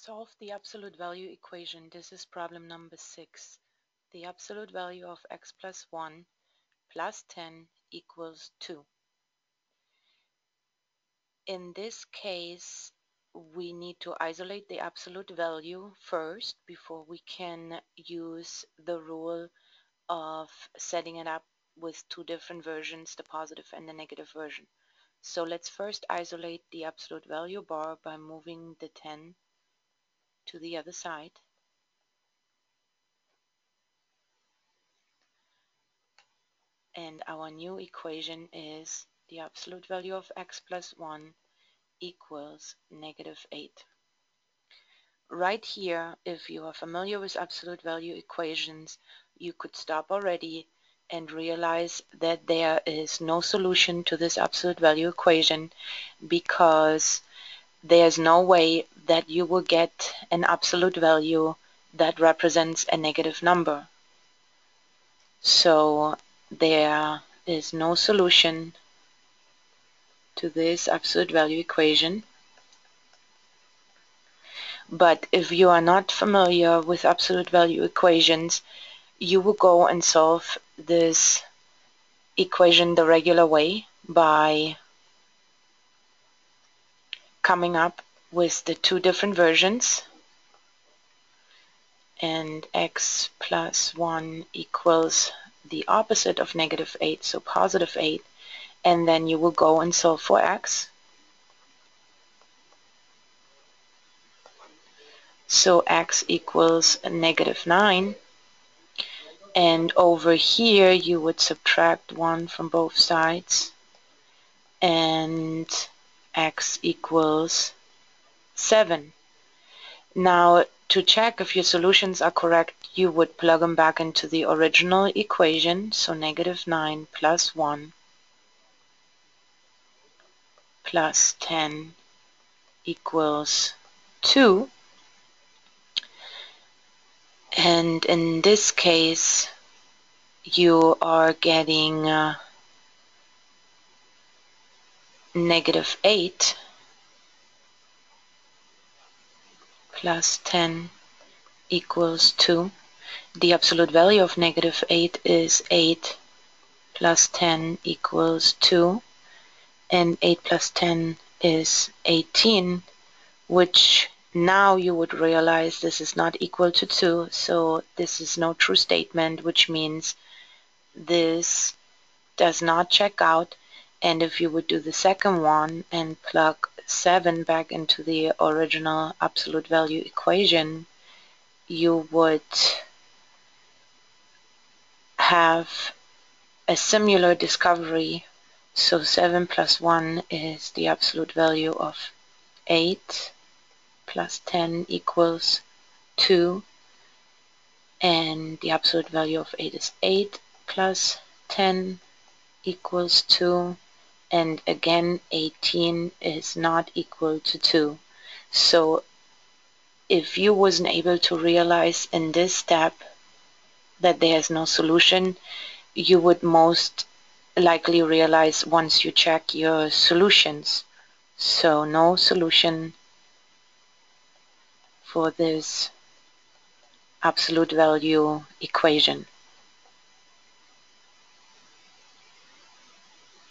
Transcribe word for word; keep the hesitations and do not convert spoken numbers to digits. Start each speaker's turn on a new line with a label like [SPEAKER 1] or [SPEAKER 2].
[SPEAKER 1] Solve the absolute value equation. This is problem number six. The absolute value of x plus one plus ten equals two. In this case, we need to isolate the absolute value first before we can use the rule of setting it up with two different versions, the positive and the negative version. So let's first isolate the absolute value bar by moving the ten to the other side. And our new equation is the absolute value of x plus one equals negative eight. Right here, if you are familiar with absolute value equations, you could stop already and realize that there is no solution to this absolute value equation, because there's no way that you will get an absolute value that represents a negative number. So there is no solution to this absolute value equation. But if you are not familiar with absolute value equations, you will go and solve this equation the regular way by coming up with the two different versions, and x plus one equals the opposite of negative eight, so positive eight, and then you will go and solve for x. So x equals negative nine, and over here you would subtract one from both sides, and x equals seven. Now, to check if your solutions are correct, you would plug them back into the original equation, so negative nine plus one plus ten equals two. And in this case, you are getting uh, negative eight plus ten equals two. The absolute value of negative eight is eight plus ten equals two, and eight plus ten is eighteen, which now you would realize this is not equal to two, so this is no true statement, which means this does not check out. And if you would do the second one and plug seven back into the original absolute value equation, you would have a similar discovery. So seven plus one is the absolute value of eight plus ten equals two, and the absolute value of eight is eight plus ten equals two, and again eighteen is not equal to two. So if you wasn't able to realize in this step that there's no solution, you would most likely realize once you check your solutions. So no solution for this absolute value equation.